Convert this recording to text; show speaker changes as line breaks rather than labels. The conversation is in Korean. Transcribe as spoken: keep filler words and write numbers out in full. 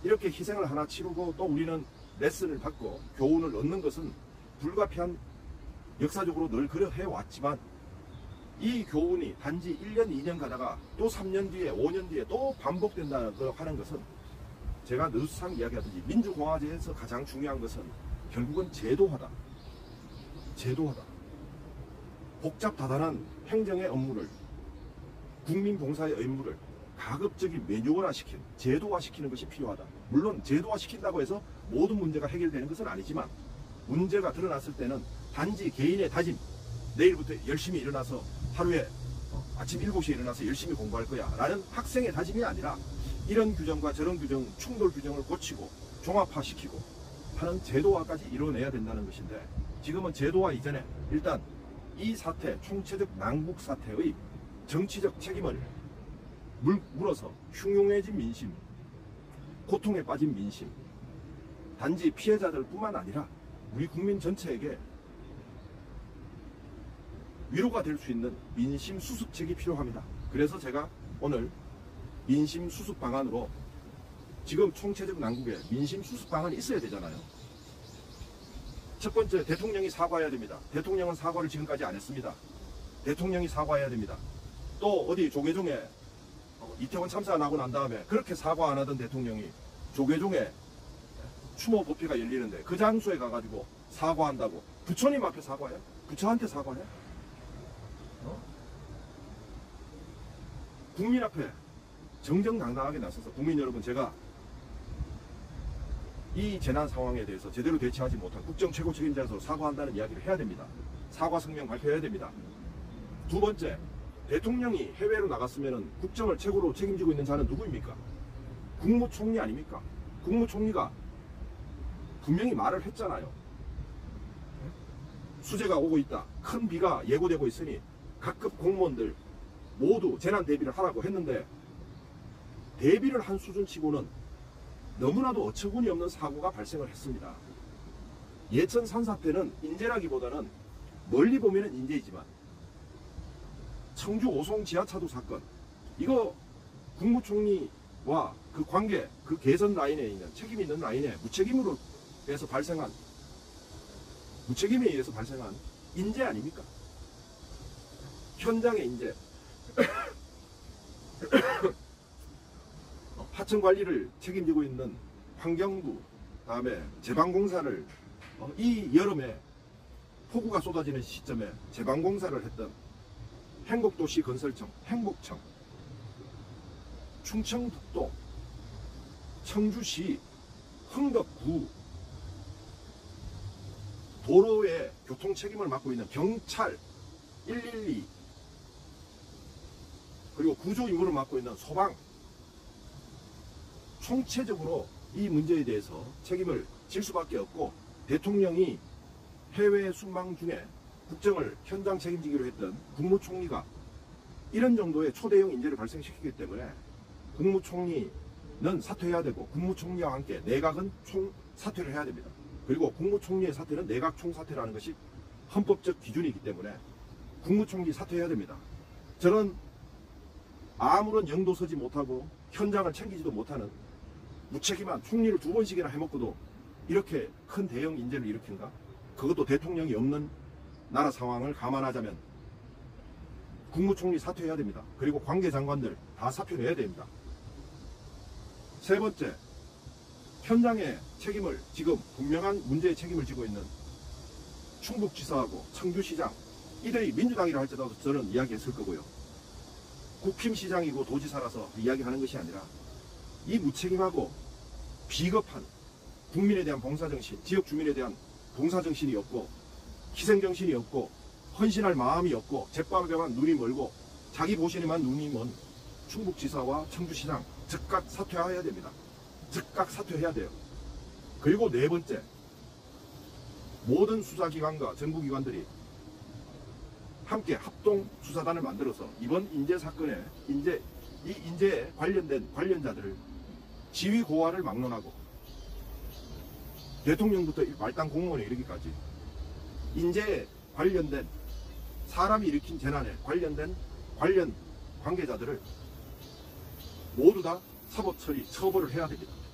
이렇게 희생을 하나 치르고 또 우리는 레슨을 받고 교훈을 얻는 것은 불가피한 역사적으로 늘 그러해 왔지만 이 교훈이 단지 일 년, 이 년 가다가 또 삼 년 뒤에, 오 년 뒤에 또 반복된다고 하는 것은 제가 늘상 이야기하듯이 민주공화제에서 가장 중요한 것은 결국은 제도화다. 제도화다. 복잡다단한 행정의 업무를, 국민 봉사의 의무를 가급적인 매뉴얼화시키는, 제도화시키는 것이 필요하다. 물론 제도화시킨다고 해서 모든 문제가 해결되는 것은 아니지만 문제가 드러났을 때는 단지 개인의 다짐, 내일부터 열심히 일어나서 하루에 아침 일곱 시에 일어나서 열심히 공부할 거야 라는 학생의 다짐이 아니라 이런 규정과 저런 규정, 충돌 규정을 고치고 종합화시키고 하는 제도화까지 이뤄내야 된다는 것인데, 지금은 제도화 이전에 일단 이 사태, 총체적 난국 사태의 정치적 책임을 물, 물어서 흉흉해진 민심, 고통에 빠진 민심, 단지 피해자들 뿐만 아니라 우리 국민 전체에게 위로가 될 수 있는 민심 수습책이 필요합니다. 그래서 제가 오늘 민심 수습 방안으로, 지금 총체적 난국에 민심 수습 방안이 있어야 되잖아요. 첫 번째, 대통령이 사과해야 됩니다. 대통령은 사과를 지금까지 안 했습니다. 대통령이 사과해야 됩니다. 또 어디 조계종에 이태원 참사가 나고 난 다음에 그렇게 사과 안 하던 대통령이 조계종에 추모 법회가 열리는데 그 장소에 가가지고 사과한다고 부처님 앞에 사과해? 부처한테 사과해? 어? 국민 앞에 정정당당하게 나서서, 국민 여러분, 제가 이 재난 상황에 대해서 제대로 대처하지 못한 국정 최고 책임자로서 사과한다는 이야기를 해야 됩니다. 사과 성명 발표해야 됩니다. 두 번째, 대통령이 해외로 나갔으면 국정을 최고로 책임지고 있는 자는 누구입니까? 국무총리 아닙니까? 국무총리가 분명히 말을 했잖아요. 수재가 오고 있다. 큰 비가 예고되고 있으니 각급 공무원들 모두 재난 대비를 하라고 했는데, 대비를 한 수준치고는 너무나도 어처구니 없는 사고가 발생을 했습니다. 예천 산사태는 인재라기보다는 멀리 보면은 인재이지만, 청주 오송 지하차도 사건, 이거 국무총리와 그 관계, 그 개선 라인에 있는, 책임 있는 라인에 무책임으로 해서 발생한, 무책임에 의해서 발생한 인재 아닙니까? 현장의 인재. 하천 관리를 책임지고 있는 환경부, 다음에 제방공사를 이 여름에 폭우가 쏟아지는 시점에 제방공사를 했던 행복도시 건설청, 행복청, 충청북도, 청주시, 흥덕구, 도로의 교통 책임을 맡고 있는 경찰, 일일이, 그리고 구조 임무를 맡고 있는 소방, 총체적으로 이 문제에 대해서 책임을 질 수밖에 없고, 대통령이 해외 순방 중에 국정을 현장 책임지기로 했던 국무총리가 이런 정도의 초대형 인재를 발생시키기 때문에 국무총리는 사퇴해야 되고, 국무총리와 함께 내각은 총 사퇴를 해야 됩니다. 그리고 국무총리의 사퇴는 내각 총사퇴라는 것이 헌법적 기준이기 때문에 국무총리 사퇴해야 됩니다. 저는 아무런 영도 서지 못하고 현장을 챙기지도 못하는 무책임한 총리를 두 번씩이나 해먹고도 이렇게 큰 대형 인재를 일으킨가? 그것도 대통령이 없는 나라 상황을 감안하자면 국무총리 사퇴해야 됩니다. 그리고 관계장관들 다 사표를 해야 됩니다. 세 번째, 현장의 책임을, 지금 분명한 문제의 책임을 지고 있는 충북지사하고 청주시장, 이들이 민주당이라 할지라도 저는 이야기했을 거고요. 국힘시장이고 도지사라서 이야기하는 것이 아니라 이 무책임하고 비겁한 국민에 대한 봉사정신, 지역 주민에 대한 봉사정신이 없고 희생정신이 없고 헌신할 마음이 없고 제밥에만 눈이 멀고 자기 보시에만 눈이 먼 충북지사와 청주시장 즉각 사퇴해야 됩니다. 즉각 사퇴해야 돼요. 그리고 네 번째, 모든 수사기관과 정부기관들이 함께 합동 수사단을 만들어서 이번 인재 사건에 인재 이 인재에 관련된 관련자들을 지위 고하를 막론하고 대통령부터 말단 공무원에 이르기까지 인재에 관련된, 사람이 일으킨 재난에 관련된 관련 관계자들을 모두 다 사법 처리, 처벌을 해야 됩니다.